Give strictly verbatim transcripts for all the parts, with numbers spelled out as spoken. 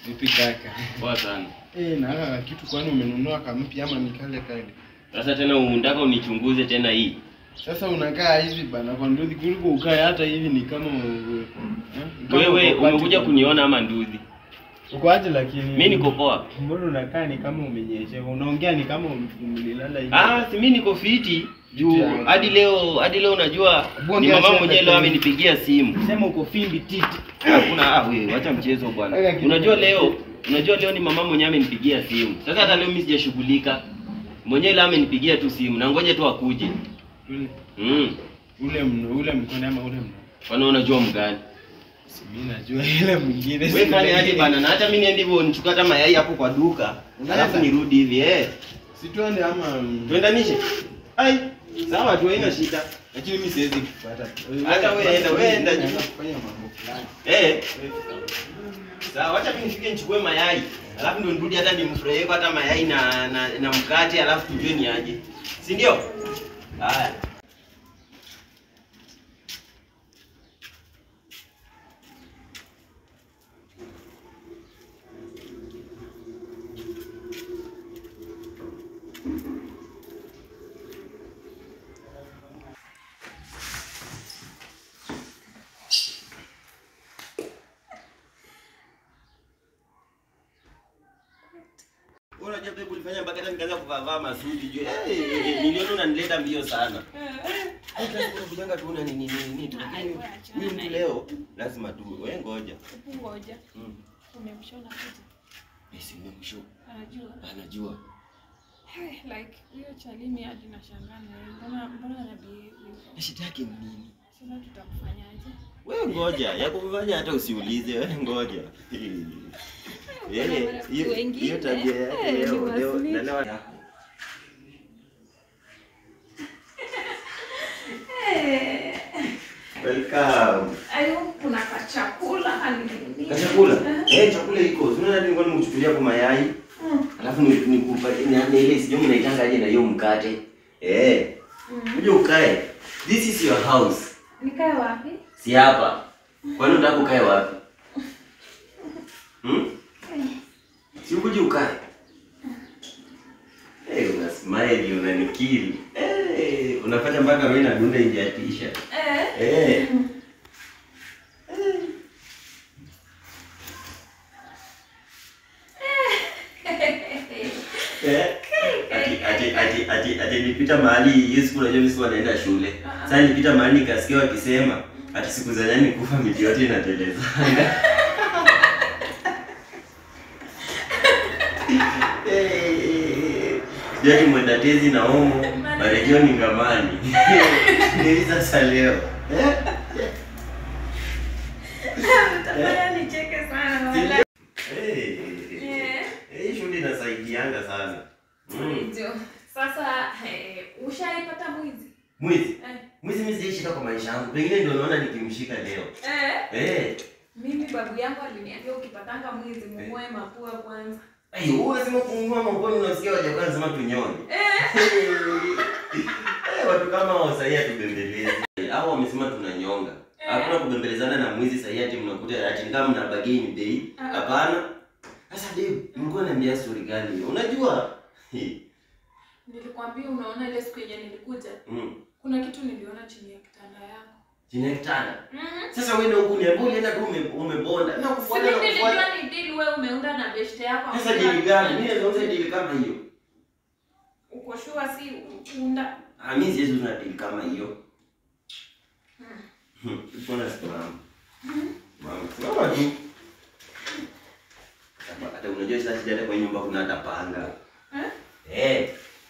Vipi kaka? Poa sana. Eh, na haka kitu kwani umenunua kampya ama ni kale kale? Sasa tena unataka unichunguze tena hii. Sasa unakaa hivi bana kwa nduthi kuliko ukae hata hivi ni kama wewe wewe umekuja kuniona ama nduthi? Uko aje lakini? Mimi niko poa. Mbona unakaa ni kama umenyeshewa? Unaongea ni kama umelala hivi. Ah, si mimi niko fiti. Juu hadi leo hadi leo unajua ni mama mwenyewe leo amenipigia simu. Sema uko fimbi titi. Hakuna ah wewe acha mchezo bwana. Unajua leo unajua leo ni mama mwenyewe amenipigia simu. Sasa hata leo mimi sijashughulika. Mwenyewe leo amenipigia tu simu na ngoja tu akuje. Ule. Mm. Ule mno, ule mkono ama ule mno. Kwani unajua mgani? Mimi najua ile mwingine. Wewe kani hadi bana na hata mimi niende hivyo nichukue hata mayai hapo kwa duka. Alafu nirudi hivi eh. Si tuende ama tuendanishe? Ai, sawa tu haina shida. Lakini mimi siwezi kufuata. Hata wewe enda, wewe enda kufanya mambo fulani. Eh. Sawa, acha mimi nifike nichukue mayai. Alafu ndio nirudi hata nimfurahie hata mayai na na, na mkate alafu tujue ni aje. Si ndio? Haya. Unajua babe ulifanya mpaka hata nikaanza kuvaa masudi juu. Eh, niliona unanileta mbio sana. Eh. Hata unakujanga tu una nini nini tu. Mimi mtu leo lazima tu. Wewe ngoja. Ngoja. Mm. Umemshona kitu? Yes, nimemshona. Anajua. Anajua. Hey, like hiyo chalimi hadi nashangaa na mbona mbona anabie. Shida yake ni nini? Sasa tutamfanyaje? Wewe ngoja, ya kufanya hata usiulize, wewe ngoja. Yeye hiyo tabia yake leo leo na leo yako. Eh. Welcome. Ayo kuna chakula hani. Chakula? Eh, chakula iko. Unaona nini kwani mchukulia kwa mayai? Alafu nikupatie na ile sijui mnaitanga aje na hiyo mkate. Eh. Uje ukae. This is your house. Nikae wapi? Si hapa. Kwani unataka ukae wapi? Hmm? Si ukuje ukae. Eh, hey, una smile, unanikiri. Eh, hey, unafanya mpaka wewe na dunda nje ya t-shirt. Eh. Eh. Eh. Ati ati ati ati ati nilipita mahali Yesu unajua mimi sikuwa naenda shule. Sasa nilipita mahali nikasikia wakisema ati siku za nyani kufa miti yote inateleza. Eh. Jadi mwenda tezi na homo, marejeo ni ngamani. Ndio sasa leo. Eh? Tafanya nicheke sana wala. Eh. Eh, shule inasaidianga sana. Ndio. Sasa eh, ushaipata mwizi? Mwizi? Eh. Mwizi mimi sijaishika kwa maisha yangu. Pengine ndio naona nikimshika leo. Eh? Eh. Mimi babu yangu aliniambia ukipatanga mwizi mumoe mapua kwanza. Ai, wewe unasema kuungua mapua unasikia waje kwanza sema tunyone. Eh. Eh, watu kama hao sasa tubembeleze. Hao wamesema tunanyonga. Hakuna kubembelezana na mwizi sasa ati mnakuta ati kama mna bageni bei. Hapana. Sasa leo nilikuwa naambia story gani? Unajua? Nilikwambia unaona ile siku yenye nilikuja. Mm. Kuna kitu niliona chini ya kitanda yako. Chini ya kitanda? Mhm. Sasa wewe ndio ukuniambia ulienda tu umebonda. Na kufuata na kufuata. Sasa ni deal wewe umeunda na beshte yako. Sasa deal gani? Mimi naweza deal kama hiyo. Uko sure si unda? Ah, mimi siwezi una deal kama hiyo. Mhm. Mbona sifahamu? Mhm. Mama, mama tu. Hata unajua sasa sija kwa nyumba kuna hata panga. Eh? Eh.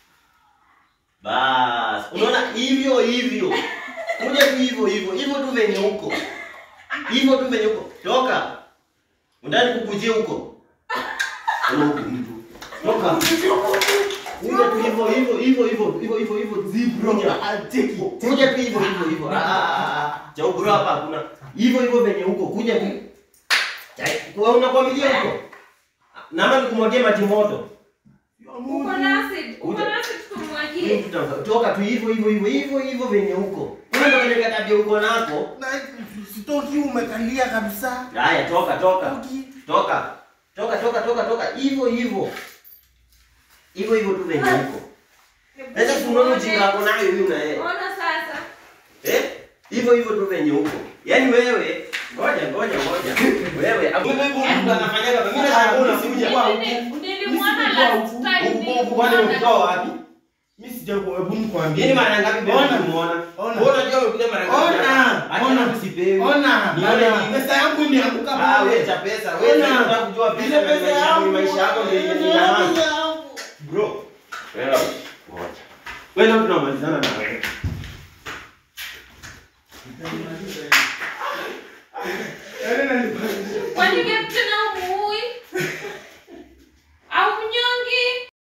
Bas, unaona hivyo hivyo. Kuja tu hivyo hivyo, hivyo tu venye huko. Hivyo tu venye huko. Toka. Undani kukujie huko. Huko mtu. Toka. Kuja tu hivyo hivyo hivyo hivyo hivyo hivyo hivyo zibro. Kuja tu hivyo hivyo hivyo. Ah, cha ubro hapa hakuna. Hivyo hivyo venye huko. Kuja tu. Wewe unakwamilia huko. Naomba nikumwagie maji moto. Uko na acid. Uko na acid tumwagie. Toka tu hivyo hivyo hivyo hivyo hivyo venye huko. Wewe ndio unataka tabia huko nako. Sitoki umekalia kabisa. Haya toka toka. Toka. Toka toka toka toka. Hivyo hivyo. Hivyo hivyo tu venye huko. Sasa tunaona jinga hapo nayo huyu na yeye. Ona sasa. Eh? Hivyo hivyo tu venye huko. Yaani wewe, ngoja ngoja ngoja. Wewe, hapo wewe mtu anafanyaga mimi na shaka unakuja kwa huko. Nilimwona last time. Huko kwani umetoa wapi? Mimi sijakuwa hebu nikwambie. Yaani mara ngapi mbele unamuona? Ona. Wewe unajua umekuja mara ngapi? Ona. Ona msipewe. Ona. Nione Pesa yangu imeanguka ah, pale. wewe cha pesa. Wewe unataka kujua pesa na maisha yangu, maisha yako ndio ina maana. Bro. Wewe ngoja. Wewe ndio tunamalizana na wewe.